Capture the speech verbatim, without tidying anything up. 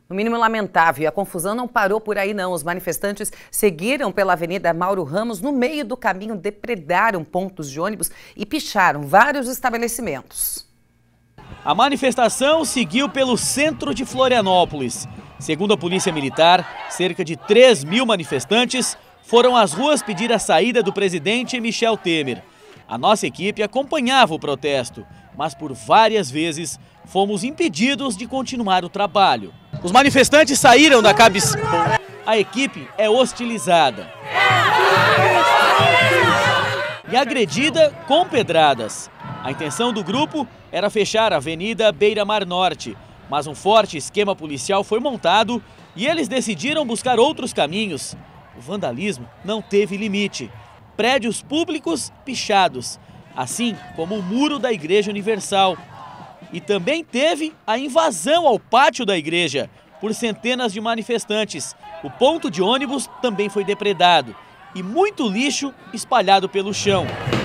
No mínimo lamentável, e a confusão não parou por aí não. Os manifestantes seguiram pela Avenida Mauro Ramos, no meio do caminho depredaram pontos de ônibus e picharam vários estabelecimentos. A manifestação seguiu pelo centro de Florianópolis. Segundo a Polícia Militar, cerca de três mil manifestantes foram às ruas pedir a saída do presidente Michel Temer. A nossa equipe acompanhava o protesto, mas por várias vezes fomos impedidos de continuar o trabalho. Os manifestantes saíram da cabis... A equipe é hostilizada e agredida com pedradas. A intenção do grupo era fechar a Avenida Beira-Mar Norte, mas um forte esquema policial foi montado e eles decidiram buscar outros caminhos. O vandalismo não teve limite. Prédios públicos pichados, assim como o muro da Igreja Universal. E também teve a invasão ao pátio da igreja por centenas de manifestantes. O ponto de ônibus também foi depredado e muito lixo espalhado pelo chão.